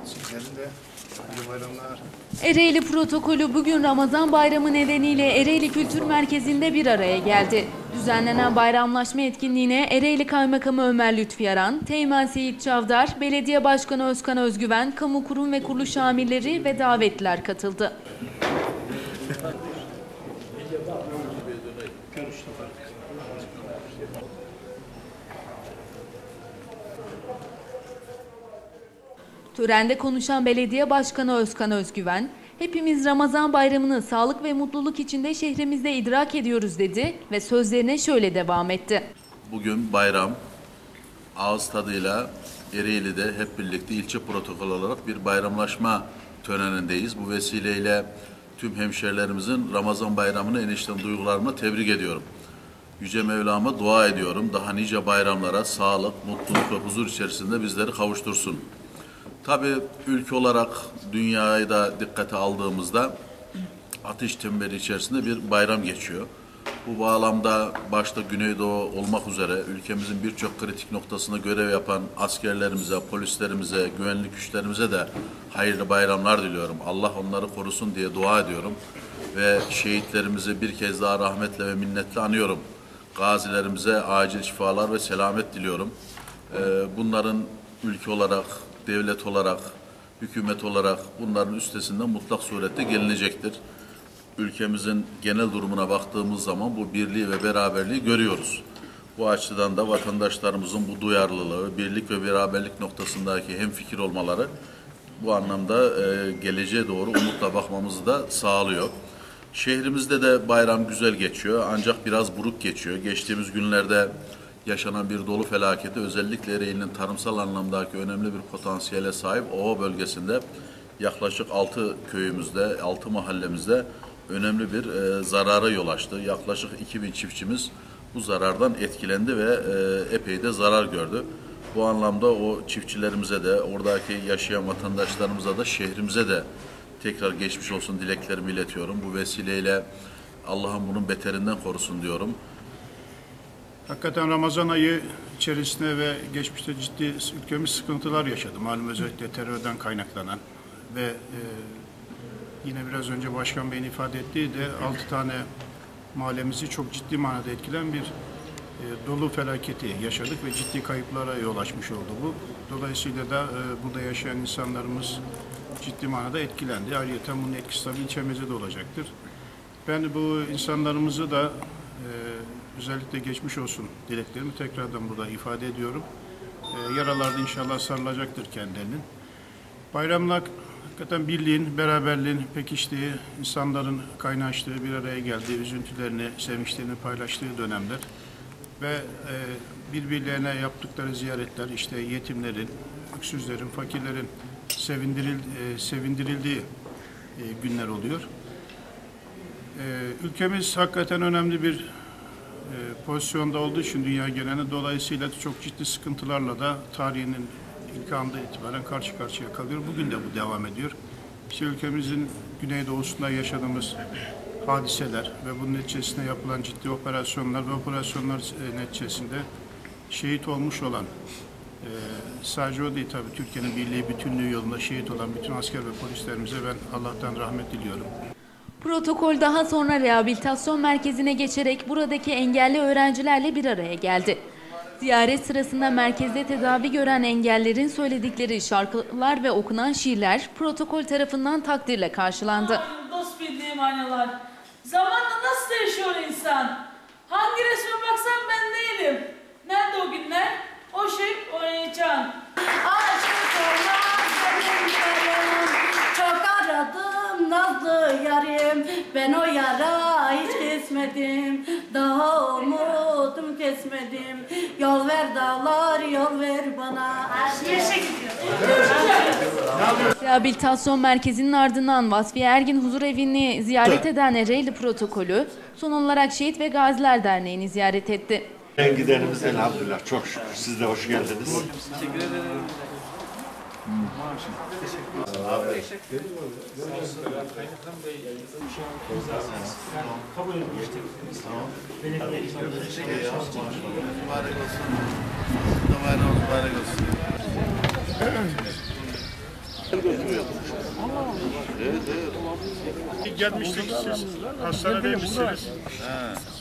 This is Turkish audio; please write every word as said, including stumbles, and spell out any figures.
Sizlerin de iyi bayramlar. Ereğli protokolü bugün Ramazan bayramı nedeniyle Ereğli Kültür Merkezi'nde bir araya geldi. Düzenlenen bayramlaşma etkinliğine Ereğli Kaymakamı Ömer Lütfi Yaran, Teğmen Seyit Çavdar, Belediye Başkanı Özkan Özgüven, kamu kurum ve kuruluş amirleri ve davetliler katıldı. Törende konuşan Belediye Başkanı Özkan Özgüven, "Hepimiz Ramazan bayramını sağlık ve mutluluk içinde şehrimizde idrak ediyoruz" dedi ve sözlerine şöyle devam etti. Bugün bayram, ağız tadıyla Ereğli'de hep birlikte ilçe protokol olarak bir bayramlaşma törenindeyiz. Bu vesileyle tüm hemşehrilerimizin Ramazan bayramını en içten duygularımla tebrik ediyorum. Yüce Mevlam'a dua ediyorum. Daha nice bayramlara sağlık, mutluluk ve huzur içerisinde bizleri kavuştursun. Tabii ülke olarak dünyayı da dikkate aldığımızda ateş çemberi içerisinde bir bayram geçiyor. Bu bağlamda başta Güneydoğu olmak üzere ülkemizin birçok kritik noktasında görev yapan askerlerimize, polislerimize, güvenlik güçlerimize de hayırlı bayramlar diliyorum. Allah onları korusun diye dua ediyorum. Ve şehitlerimizi bir kez daha rahmetle ve minnetle anıyorum. Gazilerimize acil şifalar ve selamet diliyorum. Bunların ülke olarak, devlet olarak, hükümet olarak bunların üstesinden mutlak surette gelinecektir. Ülkemizin genel durumuna baktığımız zaman bu birliği ve beraberliği görüyoruz. Bu açıdan da vatandaşlarımızın bu duyarlılığı, birlik ve beraberlik noktasındaki hemfikir olmaları bu anlamda e, geleceğe doğru umutla bakmamızı da sağlıyor. Şehrimizde de bayram güzel geçiyor ancak biraz buruk geçiyor. Geçtiğimiz günlerde yaşanan bir dolu felaketi özellikle Ereğli'nin tarımsal anlamdaki önemli bir potansiyele sahip Ova bölgesinde yaklaşık altı köyümüzde, altı mahallemizde önemli bir e, zarara yol açtı. Yaklaşık iki bin çiftçimiz bu zarardan etkilendi ve e, epey de zarar gördü. Bu anlamda o çiftçilerimize de, oradaki yaşayan vatandaşlarımıza da, şehrimize de tekrar geçmiş olsun dileklerimi iletiyorum. Bu vesileyle Allah'ım bunun beterinden korusun diyorum. Hakikaten Ramazan ayı içerisinde ve geçmişte ciddi ülkemiz sıkıntılar yaşadı. Malum özellikle terörden kaynaklanan ve e, yine biraz önce Başkan Bey'in ifade ettiği de altı tane mahallemizi çok ciddi manada etkilen bir e, dolu felaketi yaşadık ve ciddi kayıplara yol açmış oldu bu. Dolayısıyla da e, burada yaşayan insanlarımız ciddi manada etkilendi. Ayrıca bunun etkisi tabii ilçemizde de olacaktır. Ben bu insanlarımızı da e, özellikle geçmiş olsun dileklerimi tekrardan burada ifade ediyorum. E, yaralarda inşallah sarılacaktır kendilerinin. Bayramlar hakikaten birliğin, beraberliğin pekiştiği, insanların kaynaştığı, bir araya geldiği, üzüntülerini, sevinçlerini paylaştığı dönemler. Ve e, birbirlerine yaptıkları ziyaretler, işte yetimlerin, öksüzlerin, fakirlerin sevindiril, e, sevindirildiği e, günler oluyor. E, ülkemiz hakikaten önemli bir e, pozisyonda olduğu için dünya genelinde dolayısıyla çok ciddi sıkıntılarla da tarihinin ilk andan itibaren karşı karşıya kalıyor. Bugün de bu devam ediyor. İşte ülkemizin güneydoğusunda yaşadığımız hadiseler ve bunun neticesinde yapılan ciddi operasyonlar ve operasyonlar neticesinde şehit olmuş olan, e, sadece o değil tabii Türkiye'nin birliği, bütünlüğü yolunda şehit olan bütün asker ve polislerimize ben Allah'tan rahmet diliyorum. Protokol daha sonra rehabilitasyon merkezine geçerek buradaki engelli öğrencilerle bir araya geldi. Ziyaret sırasında merkezde tedavi gören engellerin söyledikleri şarkılar ve okunan şiirler protokol tarafından takdirle karşılandı. Dost bildiğim aynalar. Zamanla nasıl değişiyor insan? Hangi resme baksam ben değilim. Nerede o günler? O şey, o heyecan. Aşık olmaz çok aradım nazlı yarim. Ben o yara hiç kesmedim. Daha umudum kesmedim. Yol ver dağlar, yol ver bana. Yaşa gidiyor. Rehabilitasyon merkezinin ardından Vasfiye Ergin Huzurevi'ni ziyaret eden Ereğli protokolü son olarak Şehit ve Gaziler Derneği'ni ziyaret etti. En gidenimiz elhamdülillah. Çok şükür. Siz de hoş geldiniz. Teşekkür ederim. Hmm. Teşekkür ederim. Kaymakam Bey, kabul etmiştik. Belediye Mübarek olsun. Mübarek olsun. Gelmiştik siz hastanedeymişsiniz.